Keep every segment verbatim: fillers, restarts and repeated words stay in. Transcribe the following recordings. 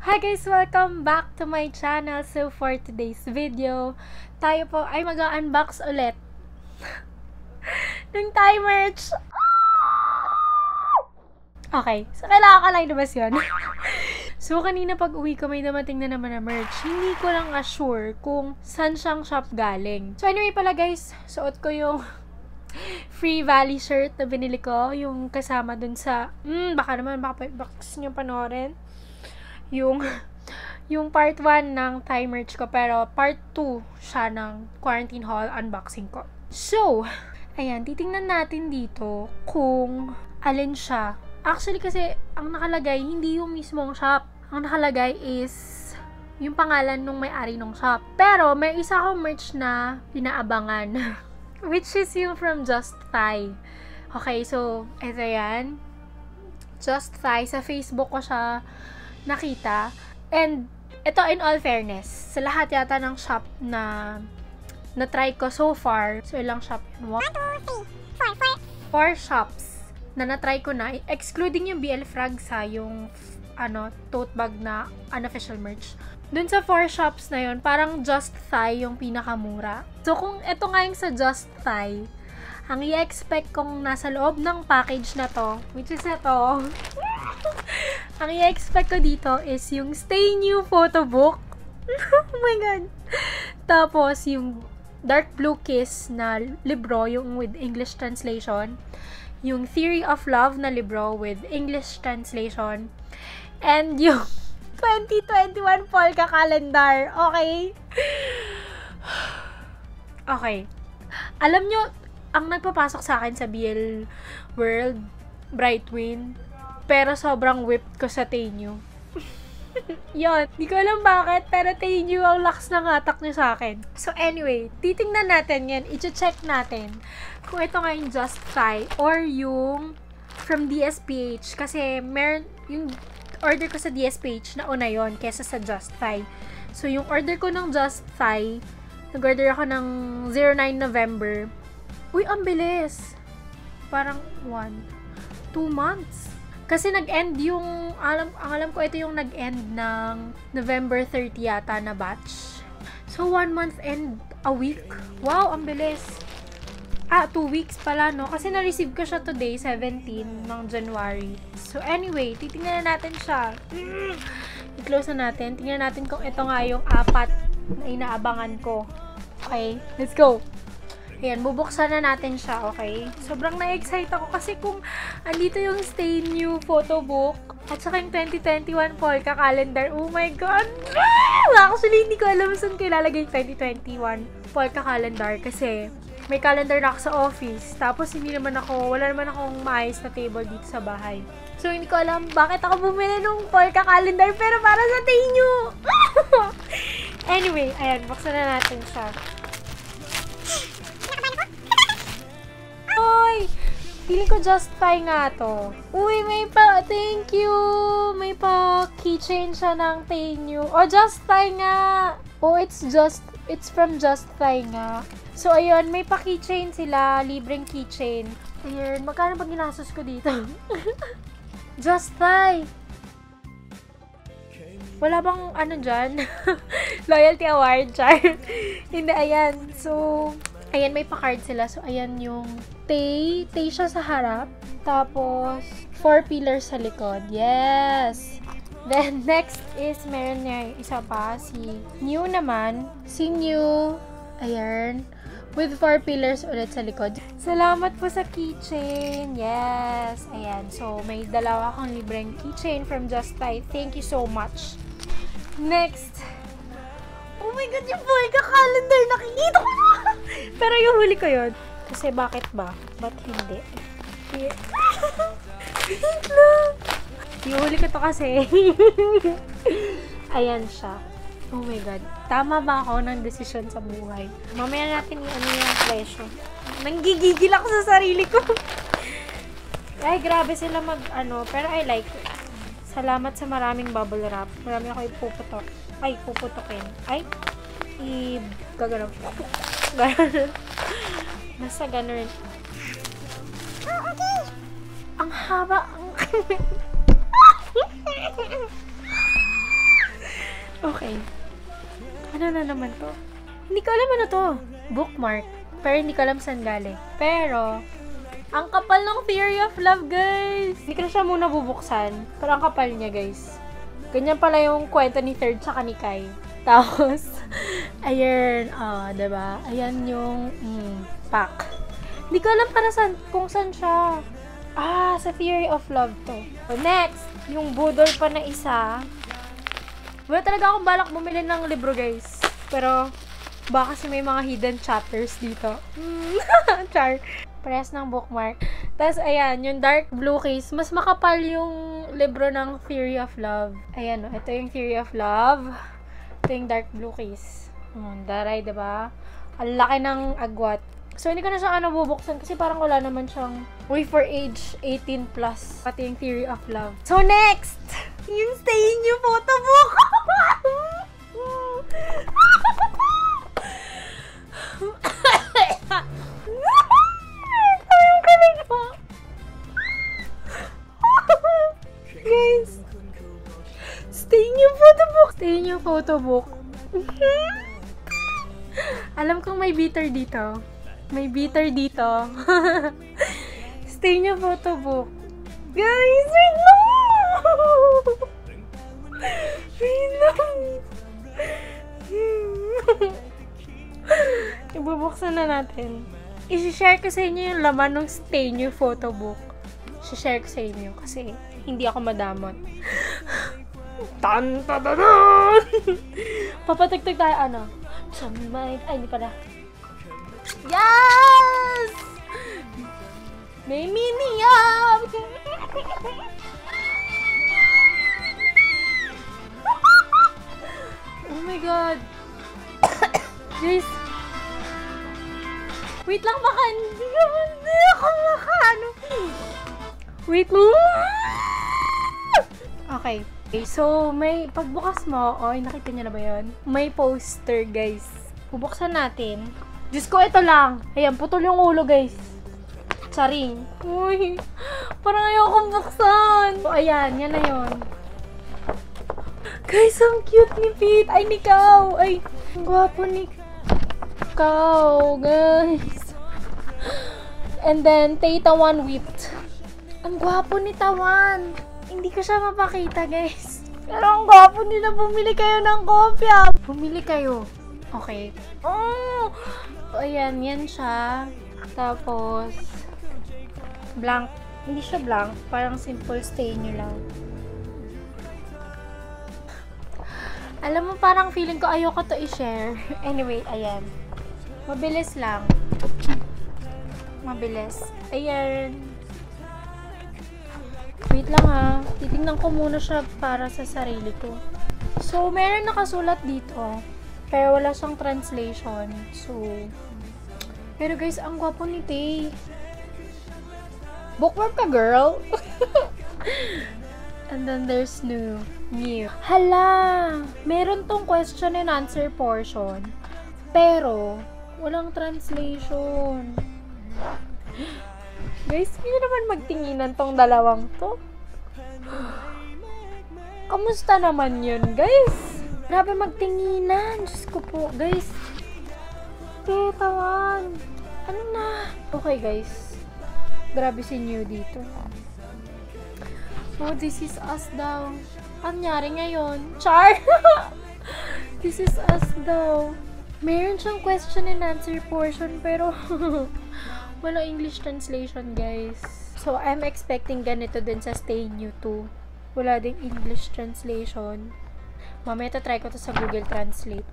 Hi guys! Welcome back to my channel. So for today's video, tayo po ay mag-unbox ulit ng Thai merch. Okay, so kailangan ka lang ilabas yun. So kanina pag uwi ko may dumating na naman na merch. Hindi ko lang assure kung saan siyang shop galing. So anyway pala guys, suot ko yung Free Valley shirt na binili ko. Yung kasama dun sa, hmm, baka naman, baka, baka gusto nyo panoorin. Yung, yung part one ng Thai merch ko, pero part two siya ng quarantine haul unboxing ko. So, ayan, titingnan natin dito kung alin siya. Actually, kasi, ang nakalagay, hindi yung mismong shop. Ang nakalagay is yung pangalan nung may-ari ng shop. Pero, may isa akong merch na pinaabangan. Which is yung from Just Thai. Okay, so, ito yan. Just Thai. Sa Facebook ko siya nakita. And, ito in all fairness, sa lahat yata ng shop na na-try ko so far, so ilang shop yun? One, two, three, four, four. Four shops na na-try ko na, excluding yung B L Frags ha, yung ano, tote bag na unofficial merch. Dun sa four shops na yun, parang Just Thai yung pinakamura. So, kung ito nga yung sa Just Thai, ang i-expect kong nasa loob ng package na to, which is ito, ang i-expect ko dito is yung Stay New photo book. Oh my God! Tapos, yung Dark Blue Kiss na libro, yung with English translation. Yung Theory of Love na libro with English translation. And yung twenty twenty-one Polka Calendar. Okay? Okay. Alam nyo, ang nagpapasok sa akin sa B L World, Brightwin, pero sobrang whipped ko sa Tenyu. Yun. Di ko alam bakit, pero Tenyu ang lakas ng hatak nyo sa akin. So anyway, titingnan natin yan. I-check natin kung ito nga yung Just Thai or yung from D S P H. Kasi meron, yung order ko sa D S P H na una yon kesa sa Just Thai. So yung order ko ng Just Thai, nag-order ako ng zero nine November. Uy, ang bilis! Parang one, two months. Kasi nag-end yung, alam, ang alam ko ito yung nag-end ng November thirty yata na batch. So, one month and a week. Wow, ang bilis. Ah, two weeks pala, no? Kasi na-receive ko siya today, seventeen ng January. So, anyway, titingnan na natin siya. Mm. I-close na natin. Tingnan natin kung ito nga yung apat na inaabangan ko. Okay, let's go. Ayan, bubuksan na natin siya, okay? Sobrang na-excite ako kasi kung andito yung Stay New photo book at saka yung twenty twenty-one Polka Calendar. Oh my God! Actually, hindi ko alam saan ko ilalagay yung twenty twenty-one Polka Calendar kasi may calendar na ako sa office. Tapos, hindi naman ako, wala naman akong maayos na table dito sa bahay. So, hindi ko alam bakit ako bumili ng Polka Calendar pero para sa Stay New! Anyway, ayan, buksan na natin siya. Uy! Feeling ko Just Thai nga to. Uy, may pa, thank you! May pa keychain siya ng Tenyu. Oh, Just Thai nga! Oh, it's just, it's from Just Thai nga. So, ayun, may pa keychain sila. Libreng keychain. Ayun, magkano pag ginastos ko dito? Just Thai! Wala bang ano dyan? Loyalty award, char. Hindi, ayan. So, ayan, may pa-card sila. So, ayan yung Tay. Tay siya sa harap. Tapos, four pillars sa likod. Yes! Then, next is, meron niya yung isa pa. Si New naman. Si New. Ayan. With four pillars ulit sa likod. Salamat po sa keychain. Yes! Ayan. So, may dalawa akong libreng keychain from Just Thai. Thank you so much. Next. Oh my God, yung Polka Calendar, nakikita ko na! Pero yung huli ko yun. Kasi bakit ba? Ba't hindi? Yeah. Yung huli ko to kasi. Ayan siya. Oh my God. Tama ba ako ng desisyon sa buhay? Mamaya natin yung ano yung presyo. Nanggigigil ako sa sarili ko. Ay, grabe sila mag ano. Pero I like it. Salamat sa maraming bubble wrap. Marami ako ipuputok. Ay, puputokin. Ay, i... gagano. Gano'n. Basta gano'n. Oh, okay. Ang haba. Ang... Okay. Ano na naman to? Hindi ko alam ano to. Bookmark. Pero hindi ko alam saan galing. Pero, ang kapal ng Theory of Love, guys! Hindi ko na siya muna bubuksan. Pero ang kapal niya, guys. Ganyan pala yung kwento ni Third tsaka ni Kai. Tapos, ayan, ah, uh, diba? Ayan yung mm, pack. Hindi ko alam para saan, kung saan siya. Ah, sa Theory of Love to. So, next, yung budol pa na isa. Wala talaga akong balak bumili ng libro, guys. Pero, baka kasi may mga hidden chapters dito. Char. Press ng bookmark. Tapos, ayan, yung dark blue case. Mas makapal yung libro ng Theory of Love. Ayan, oh, ito yung Theory of Love. Ito yung dark blue case. Hmm, daray, diba? Ang laki ng agwat. So, hindi ko na siya ano bubuksan kasi parang wala naman siyang way for age eighteen plus. Pati yung Theory of Love. So, next! Yung Stay In You photo book! Guys! Stay In You photo book! Stay In You photo book. Alam kong may bitter dito. May bitter dito. Stay In You photo book. Guys, wait lang! Wait lang! Ibubuksan na natin. I-share ko sa inyo yung laman ng Stay In You photo book. I-share ko sa inyo kasi hindi ako madamot. Tan ta ta tan! Papatagtag tayo ano? Ay, hindi pala. Yes! May mini-up! Oh my god! Guys! Wait lang, baka hindi hindi ako makano. Wait lang! Okay. Okay, so may pagbukas mo, oy, nakita niyo na ba yun? May poster, guys. Bubuksan natin. Diyos ko, ito lang. Ayan, putol yung ulo, guys. Charing. Uy, parang ayokong buksan. So, ayan, yan na yun. Guys, ang cute ni Pete. Ay, ni Kao. Ay, ang gwapo ni Kao, guys. And then, Tay Tawan whipped. Ang gwapo ni Tawan. Hindi ko siya mapakita, guys. Pero ang gwapo nila. Bumili kayo ng kopya. Bumili kayo. Okay. Oh! So, ayan. Yan siya. Tapos, blank. Hindi siya blank. Parang simple stain nyo lang. Alam mo, parang feeling ko ayoko to i-share. Anyway, ayan. Mabilis lang. Mabilis. Ayan. Wait lang ha. Titignan ko muna siya para sa sarili ko. So, meron nakasulat dito. Pero wala siyang translation. So, pero guys, ang gwapo ni Tay. Bookworm ka, girl! And then there's new. New. Hala! Meron tong question and answer portion. Pero, walang translation. Guys, hindi naman magtinginan tong dalawang to. Kamusta naman yun, guys? Grabe magtinginan. Diyos ko po, guys. Tawan. Ano na? Okay, guys. Grabe si New dito. Oh, this is us daw. Ang nangyari ngayon? Char! This is us daw. Meron siyang question and answer portion, pero wala English translation, guys. So, I'm expecting ganito din sa Stay New two. Wala ding English translation. Mamaya try ko to sa Google Translate.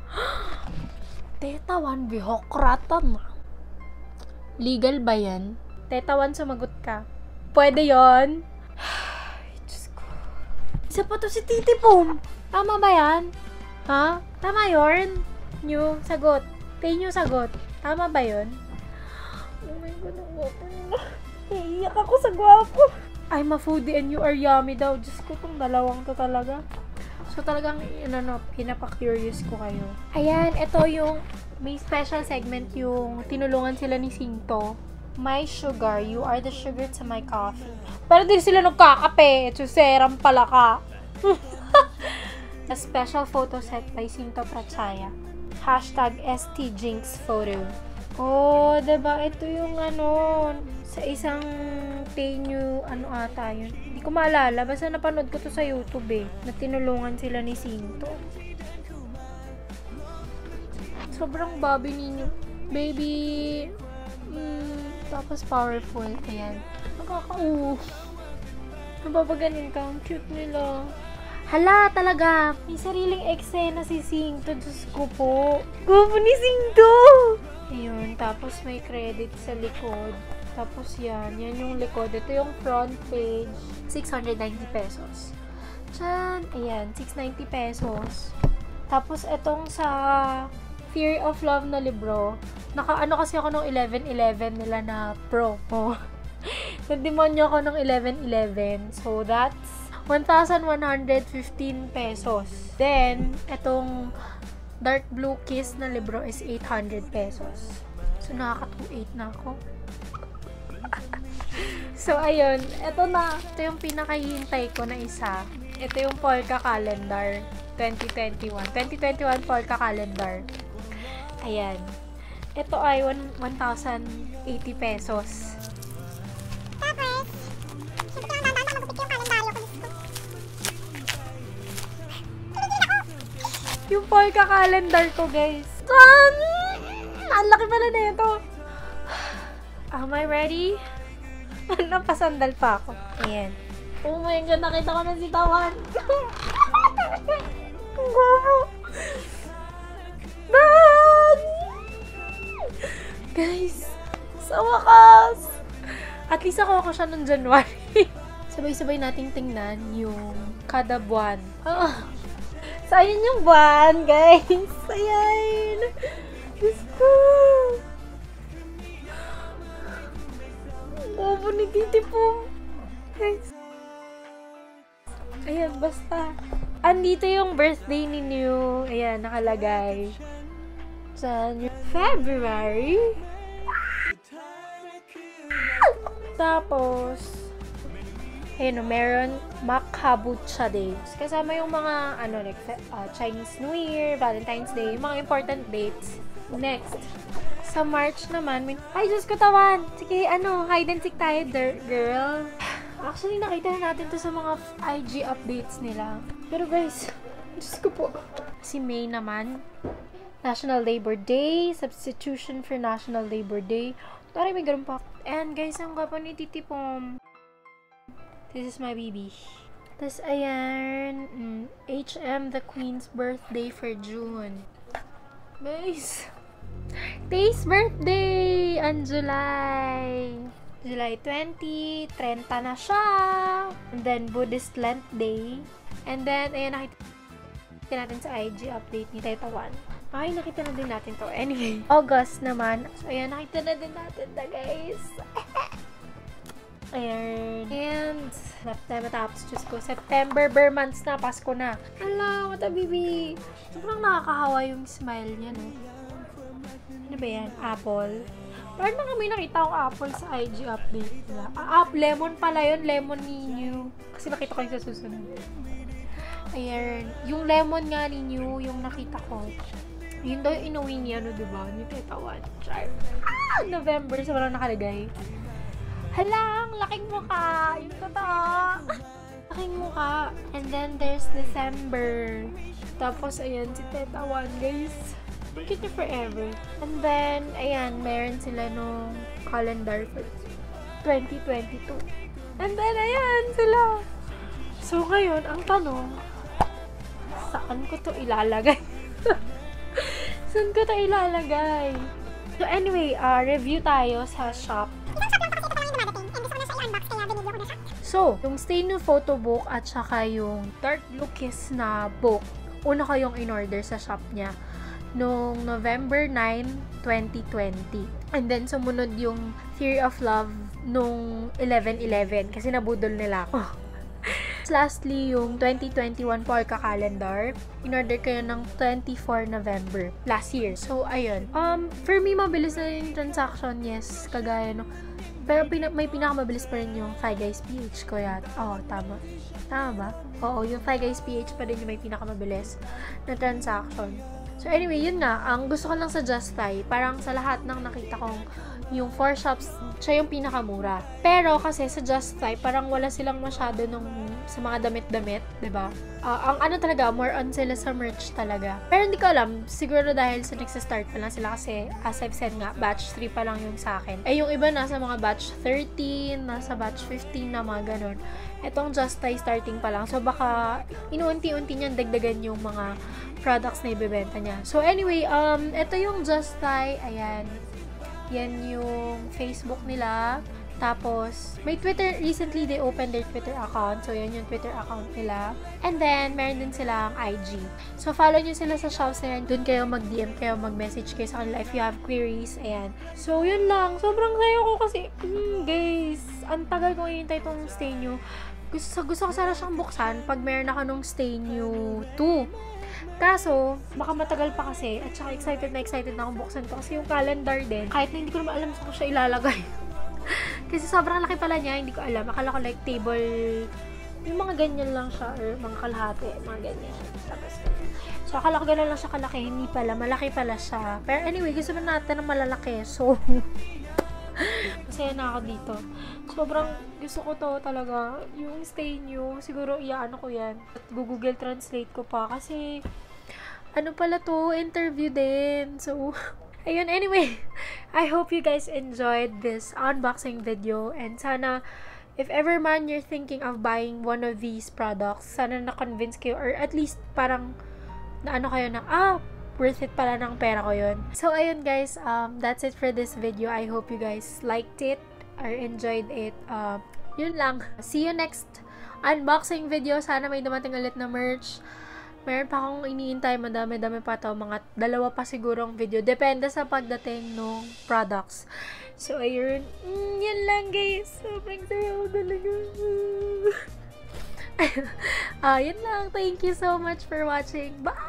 Tetawan, bihokratan. Legal ba yan? Tetawan, sumagot ka. Pwede yon. Diyos ko. Isa pa to si Titi Pum. Tama ba yan? Ha? Tama yun? New, sagot. Tay New, sagot. Tama ba yun? Oh my God, ang gwapo nila. Iiyak ako sa gwapo. I'm a foodie and you are yummy daw. Diyos ko, itong dalawang to talaga. So, talagang, ano, pinapa-curious ko kayo. Ayan, ito yung, may special segment yung tinulungan sila ni Sinto. My sugar, you are the sugar to my coffee. Pero din sila nagkakape. Suseram pala ka. A special photo set by Sinto Prachaya. Hashtag S T Jinx photo. Oh, diba? Ito yung ano, sa isang tenue, ano ata yun. Hindi ko maalala. Basta napanood ko to sa YouTube eh. Na tinulungan sila ni Sinto. Sobrang Bobby ninyo. Baby. Mm, tapos powerful. Ayan. Nakaka-uh. Napapaganin ka. Ang cute nila. Hala, talaga. May sariling eksena si Singto. Diyos ko po. Gupo ni Singto! Ayun. Tapos may credit sa likod. Tapos yan. Yan yung likod. Ito yung front page. six hundred ninety pesos. Tyan. Ayan. six hundred ninety pesos. Tapos itong sa Theory of Love na libro. Naka-ano kasi ako nung eleven eleven nila na promo. Nagdemonyo ako nung eleven eleven. So, that's one thousand one hundred fifteen pesos. Then, etong dark blue kiss na libro is eight hundred pesos. So, nakaka-two eight na ako. So, ayun. Ito na. Ito yung pinakahihintay ko na isa. Ito yung Polka Calendar twenty twenty-one. twenty twenty-one Polka Calendar. Ayan. Ito ay one thousand eighty pesos. Tapos, siyempre yung tanda na magupit yung kalendaryo ko. Yung Polka Calendar ko, guys. Tan! Ang laki pala na ito. Am I ready? Napasandal pa ako. Ayan. Oh my God, nakita ko na si Tawan. Ang gupo. Dan! Guys, sa wakas. At least ako ako siya noong January. Sabay-sabay nating tingnan yung kada buwan. Ah. So, ayun yung buwan, guys. Ayan. Diyos ko. Bobo ni Titi po. Guys. Ayan, basta. Andito yung birthday ni New. Ayan, nakalagay. Sa February. Tapos, ayun, meron Makabucha Day. Kasama yung mga, ano, like, uh, Chinese New Year, Valentine's Day, yung mga important dates. Next, sa March naman, may, ay, Diyos ko, Tawan! Sige, ano, hide and seek tayo, girl. Actually, nakita na natin to sa mga I G updates nila. Pero guys, Diyos ko po. Si May naman, National Labor Day, substitution for National Labor Day. Tari, may ganun pa. And guys, ang gwapo ni Titi Pom. This is my baby. Tapos, ayan, mm, H M, the Queen's birthday for June. Guys, Tay's birthday on July. July twenty, thirty na siya. And then, Buddhist Lent Day. And then, ayan, nakita natin sa I G update ni Taitawan. Ay, nakita na din natin to. Anyway, August naman. So, ayan, nakita na din natin na, guys. Ayan. And, September tapos, Diyos ko, September, bare months na, Pasko na. Hala, what a baby. Sobrang nakakahawa yung smile niya, no? Ano ba yan? Apple. Parang na kami nakita akong apple sa I G update nila. Ah, up, lemon pala yun. Lemon ninyo. Kasi nakita ko yung sa susunod. Ayan. Yung lemon nga ninyo, yung nakita ko. Yun daw yung inuwi niya, no, diba? Ni Tetawan. Char. Ah! November, so walang nakalagay. Halang! Laking mukha! Yung totoo! Laking mukha. And then, there's December. Tapos, ayan, si Tetawan, guys. Cute niya forever. And then, ayan, meron sila nung calendar for twenty twenty-two. And then, ayan, sila. So, ngayon, ang tanong, saan ko to ilalagay? Saan ko to ilalagay? So, anyway, uh, review tayo sa shop. So, yung Stay New photo book at saka yung Dark Blue Kiss na book, una ko yung in-order sa shop niya noong November ninth, twenty twenty. And then, sumunod yung Theory of Love nung eleven eleven kasi nabudol nila ako. Lastly, yung twenty twenty-one Polka Calendar, in-order ko yun ng twenty-fourth November last year. So, ayun. Um, for me, mabilis na yung transaction, yes, kagaya no. Pero pina- may pinakamabilis pa rin yung Five Guys P H ko yata. Oo, oh, tama. Tama ba? Oo, yung Five Guys P H pa rin yung may pinakamabilis na transaction. So anyway, yun nga. Ang gusto ko lang sa Just Buy, parang sa lahat ng nakita kong yung four shops, siya yung pinakamura. Pero kasi sa Just Buy, parang wala silang masyado nung sa mga damit-damit, diba? Uh, ang ano talaga, more on sila sa merch talaga. Pero hindi ko alam, siguro dahil sa nagsa-start pa lang sila kasi, as I've said nga, batch three pa lang yung sa akin. Eh, yung iba nasa mga batch thirteen, nasa batch fifteen na mga ganun. Etong Just Buy starting pa lang. So, baka inuunti-unti niyan dagdagan yung mga products na ibebenta niya. So, anyway, um, ito yung Just Buy. Ayan. Yan yung Facebook nila. Tapos, may Twitter. Recently, they opened their Twitter account. So, yan yung Twitter account nila. And then, meron din silang I G. So, follow nyo sila sa shops na yan. Doon kayo mag-D M kayo, mag-message kayo sa kanila if you have queries. Ayan. So, yun lang. Sobrang sayo ko kasi, mm, guys, ang tagal ko hinintay itong stay new. Gusto, gusto ko sana siyang buksan pag meron ako nung stay new two. Kaso, baka matagal pa kasi, at saka excited na excited na akong buksan to kasi yung calendar din, kahit na hindi ko naman alam saan ko siya ilalagay. Kasi sobrang laki pala niya, hindi ko alam. Akala ko like table, yung mga ganyan lang siya, or mga kalahati, mga ganyan. Tapos, so akala ko ganyan lang siya kalaki, hindi pala, malaki pala siya. Pero anyway, gusto na natin ng malalaki, so, masaya na ako dito. Sobrang gusto ko to talaga. Yung stay new, siguro iyaano ko yan. At Google Translate ko pa kasi ano pala to, interview din. So, ayun, anyway. I hope you guys enjoyed this unboxing video and sana if ever man you're thinking of buying one of these products, sana na-convince kayo or at least parang na ano kayo na, ah, worth it pala ng pera ko yun. So, ayun guys, um, that's it for this video. I hope you guys liked it or enjoyed it. Uh, yun lang. See you next unboxing video. Sana may dumating ulit na merch. Meron pa akong iniintay. Madami-dami pa to. Mga dalawa pa sigurong video. Depende sa pagdating ng products. So, ayun. Mm, yun lang guys. Sobrang sayo talaga. uh, yun lang. Thank you so much for watching. Bye!